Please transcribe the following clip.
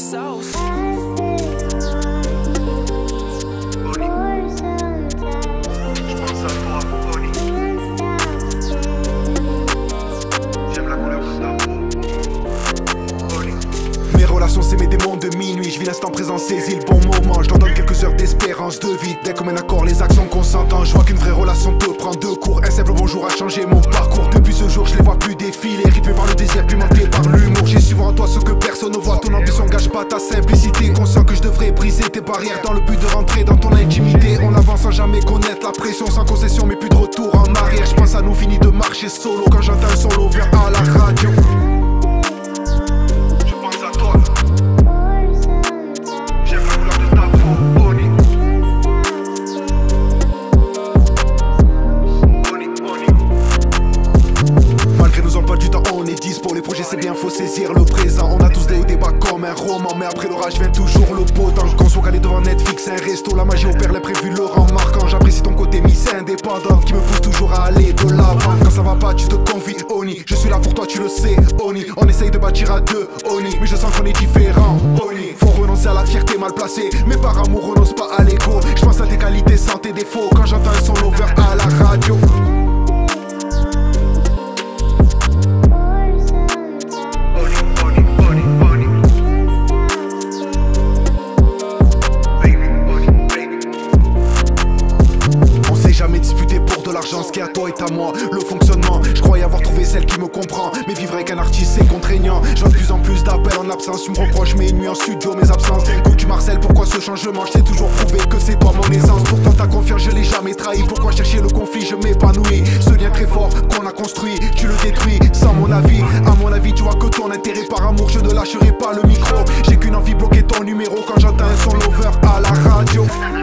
sauce. Mes relations c'est mes démons de minuit. Je vis l'instant présent, saisis le bon moment. Je leur donne quelques heures d'espérance de vie. Dès comme un accord, les actions consentant. Je vois qu'une vraie relation te prend deux cours. Un simple bonjour a changé mon parcours. Depuis ce jour je les vois plus défiler, rythmés par le désir, pimenté par l'humour. J'ai su voir en toi ce que personne ne voit. Ton ambition gâche pas ta simplicité. Conscient que je devrais briser tes barrières dans le but de rentrer dans ton intimité. On avance sans jamais connaître la pression, sans concession mais plus de retour en arrière. Je pense à nous, fini de marcher solo quand j'entends un son lover à la radio. Pour les projets c'est bien, faut saisir le présent. On a tous des hauts débats comme un roman, mais après l'orage vient toujours le beau temps. Qu'on soit calé devant Netflix, un resto, la magie opère, l'imprévu le rend marquant. J'apprécie ton côté Miss indépendante qui me pousse toujours à aller de l'avant. Quand ça va pas tu te confies, Oni. Je suis là pour toi, tu le sais, Oni. On essaye de bâtir à deux, Oni, mais je sens qu'on est différent, Oni. Faut renoncer à la fierté mal placée, mais par amour renonce pas à l'ego. Je pense à tes qualités sans tes défauts quand j'entends un son lover à la radio. Jamais disputé pour de l'argent, ce qui est à toi est à moi. Le fonctionnement, je croyais avoir trouvé celle qui me comprend. Mais vivre avec un artiste c'est contraignant. Je vois de plus en plus d'appels en absence. Tu me reproches mes nuits en studio, mes absences. D'un coup tu marcelles, pourquoi ce changement? Je t'ai toujours prouvé que c'est toi mon essence. Pourtant ta confiance je l'ai jamais trahi. Pourquoi chercher le conflit, je m'épanouis. Ce lien très fort qu'on a construit, tu le détruis sans mon avis. À mon avis tu vois que ton intérêt, par amour je ne lâcherai pas le micro. J'ai qu'une envie, bloquer ton numéro quand j'entends un son lover à la radio.